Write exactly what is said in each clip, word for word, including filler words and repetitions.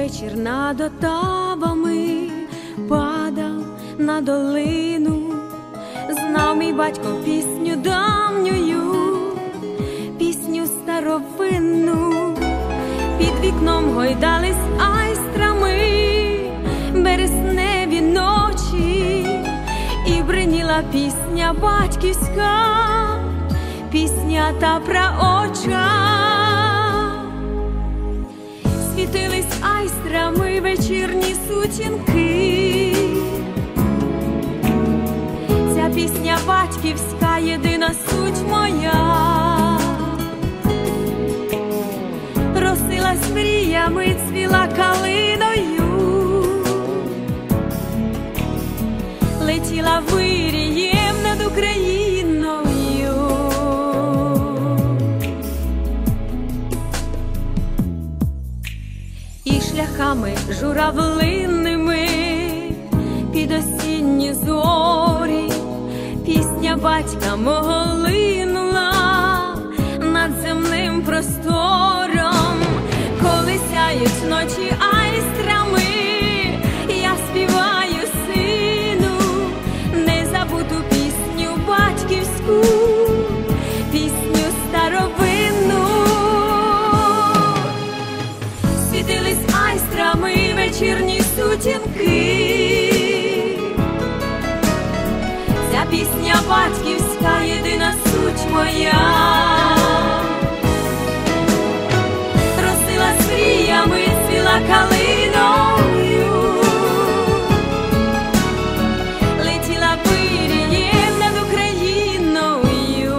вечір над Отавами падав на долину. Знав мій батько пісню давньою, пісню старовинну. Під вікном гойдались айстрами березневі ночі, і бриніла пісня батьківська, пісня та праотча. Світились айстрами вечірні сутінки. Ця пісня батьківська, єдина суть моя. Просилась мріями, цвіла калиною, летіла вирієм над Україною. І шляхами журавлинними під осінні зорі пісня батька мого линула над земним простором. Коли сяють ночі айстрами, я співаю сину незабуту пісню батьківську, пісню старовинну. Світились айстрами вечірні сутінки. Ця пісня батьківська, єдина суть моя. Росилась мріями, цвіла калиною, летіла вирієм над Україною.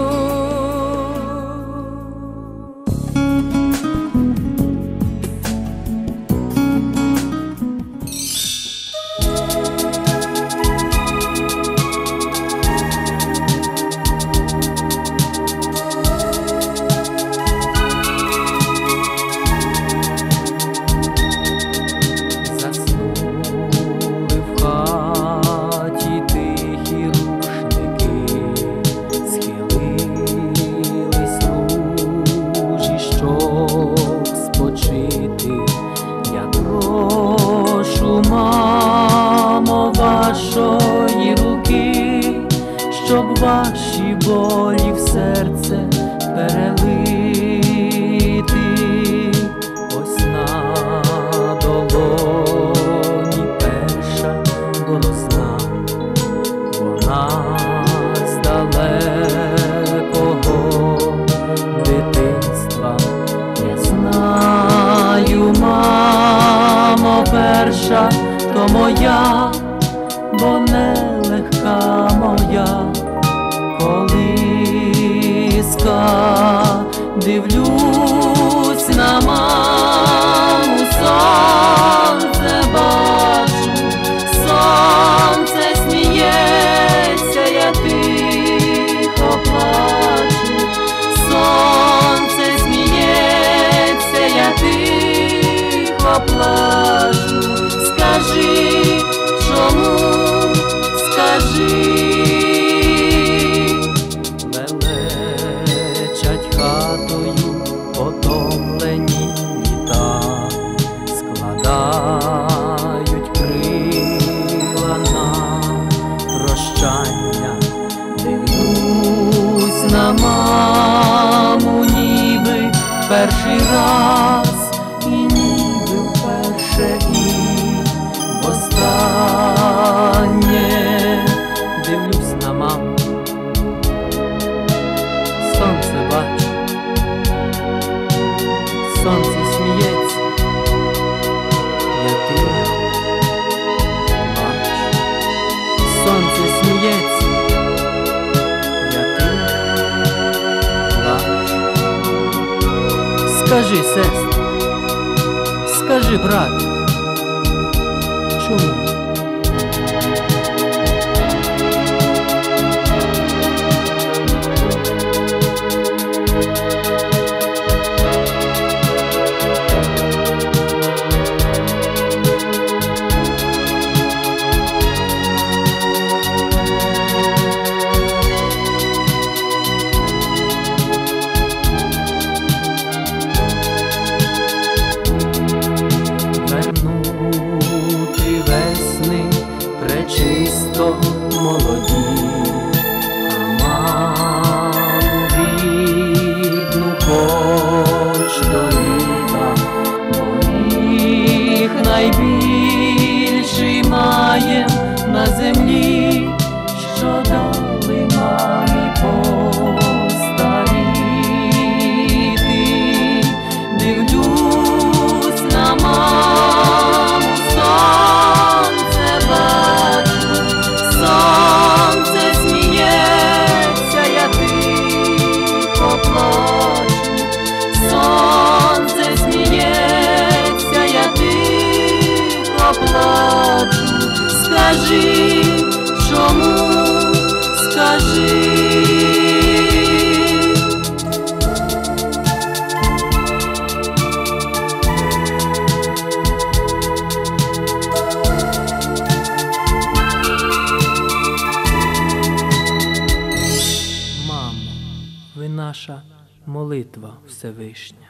Вашої руки, щоб ваші болі в серце перелити. Ось на долоні перша борозна, вона з далекого дитинства. Я знаю, мамо, перша то моя, бо нелегка моя колиска. Дивлюсь на маму, сонце бачу, сонце сміється, я тихо плачу. Сонце сміється, я тихо плачу. Скажи, чому? Скажи. Величать хатою потомлені літа, складають крила на прощання. Дивлюсь на маму, ніби перший раз, і ніби вперше, і останнє. Дивлюсь на маму, сонце бачу, сонце сміється, я тихо плачу. Сонце сміється, я тихо плачу. Скажи, сестро, скажи, брат, чому? молитва Всевишня.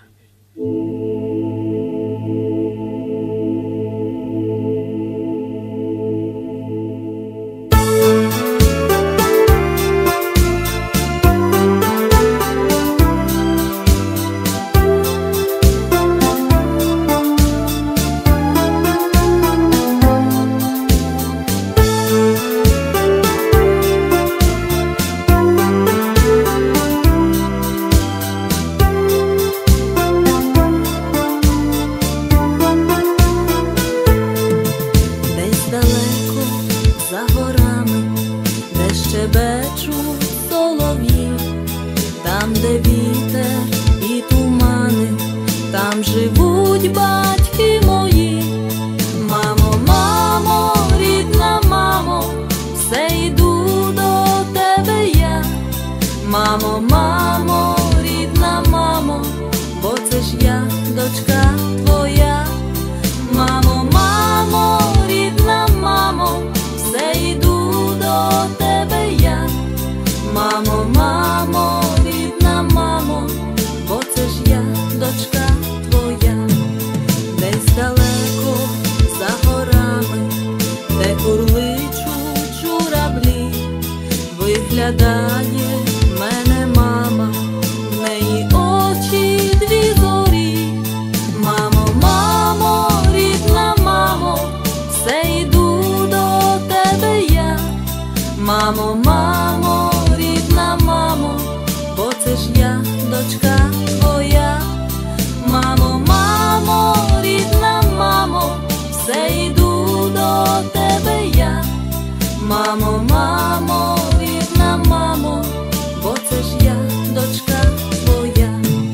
Там, де вітер і тумани, там живуть батьки мої. Мамо, мамо, рідна мамо, все йду до тебе я. Мамо, мамо, рідна мамо, бо це ж я, дочка твоя. Мамо, мамо, рідна мамо, все йду до тебе я. Мамо, мамо, рідна мамо, бо це ж я, дочка твоя. Десь далеко за горами, де курличуть журавлі, виглядає мене мама, в неї очі дві зорі. Мамо, мамо, рідна мамо, все йду до тебе я. Мамо, мамо, рідна мамо, бо це ж я, дочка твоя. Мамо, мамо, рідна мамо, все йду до тебе я. Мамо, мамо, рідна мамо, бо це ж я, дочка твоя.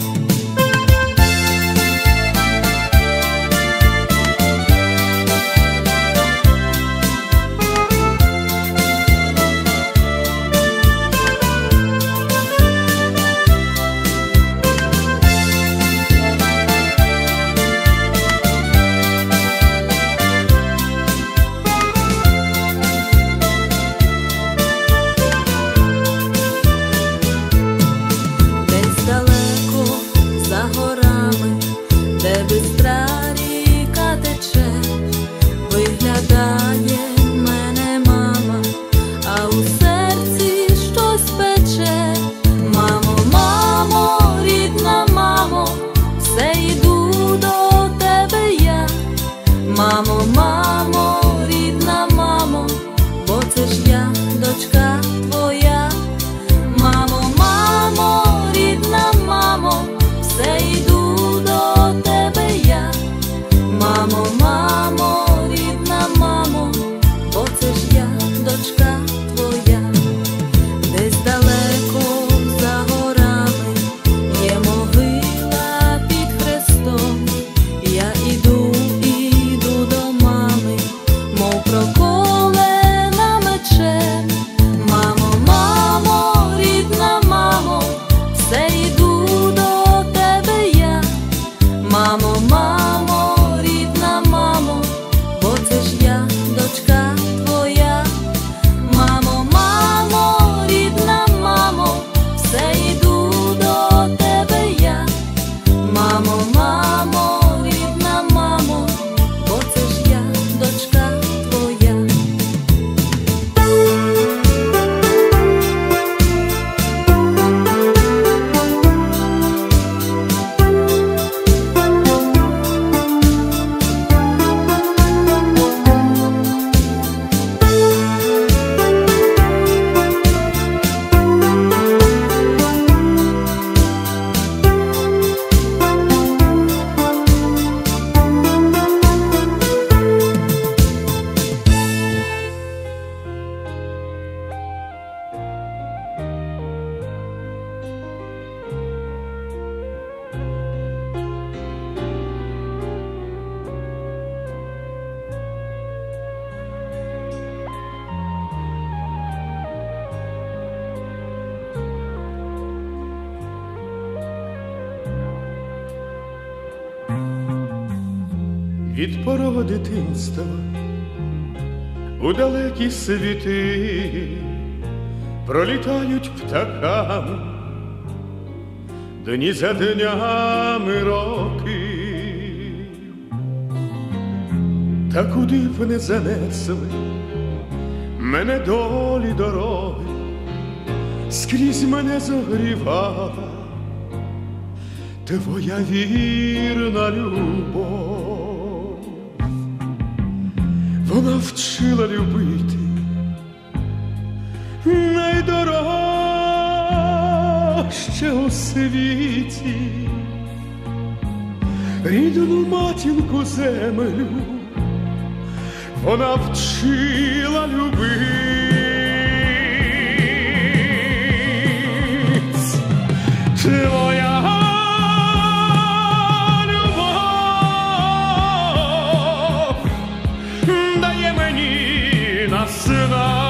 Мамо, мамо, рідна мамо, бо це ж я, дочка твоя. Мамо, мамо, рідна мамо, все йду до тебе я. Мамо, мамо, рідна мамо, бо це ж я, дочка твоя. Десь далеко за горами є могила під хрестом. Я іду проколена мечем. Мамо, мамо, рідна мамо, все йду до тебе я. Мамо, мамо, рідна мамо, бо це ж я, дочка твоя. Мамо, мамо, рідна мамо, все йду до тебе я. Мамо, мамо, рідна мамо, бо це ж я, дочка твоя. Від порогу дитинства у далекі світи пролітають птахами дні за днями роки. Та куди б не занесли мене долі дороги, скрізь мене зогрівала твоя вірна любов. Вона вчила любити найдорожче у світі, рідну матінку землю вона вчила любити. Твоя любов дає мені наснагу